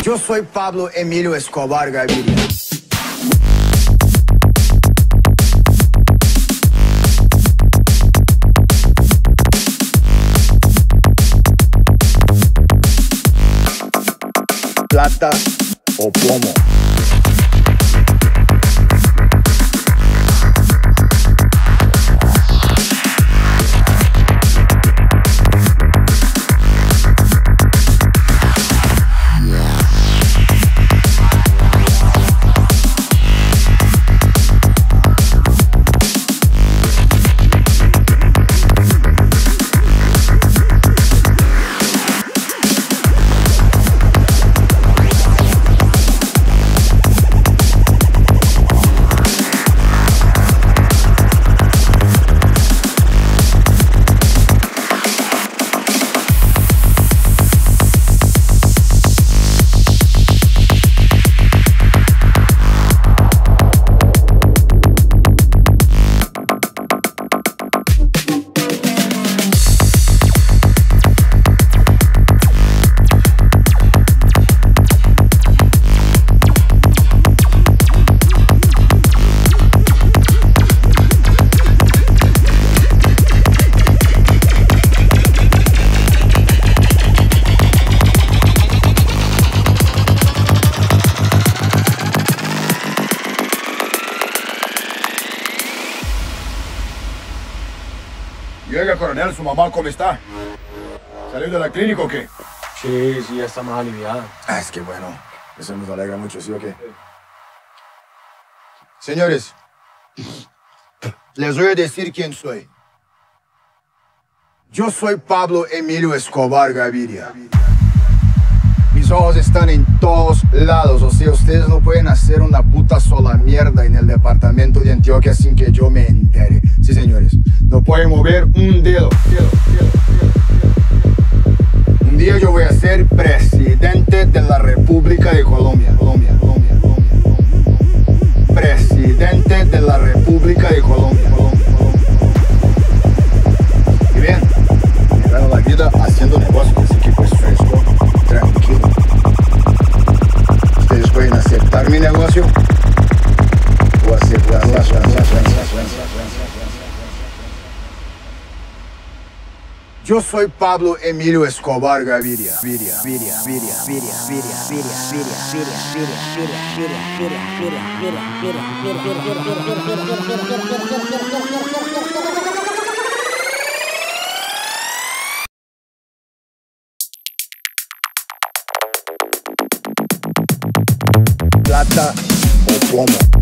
Yo soy Pablo Emilio Escobar Gaviria. Plata o plomo. Y oiga, coronel, ¿su mamá cómo está? ¿Salió de la clínica o qué? Sí, ya está más aliviada. Es que bueno, eso nos alegra mucho, ¿sí o qué? Señores, les voy a decir quién soy. Yo soy Pablo Emilio Escobar Gaviria. Mis ojos están en todos lados, o sea, ustedes no pueden hacer una puta sola mierda en el departamento de Antioquia sin que yo me entere. Sí, señores, no pueden mover un dedo. Un día yo voy a ser presidente de la República de Colombia. Presidente de la República de Colombia. Y bien, me gano la vida haciendo negocios, así que pues fresco, tranquilo. Ustedes pueden aceptar mi negocio o aceptar la Yo soy Pablo Emilio Escobar Gaviria. Plata o plomo.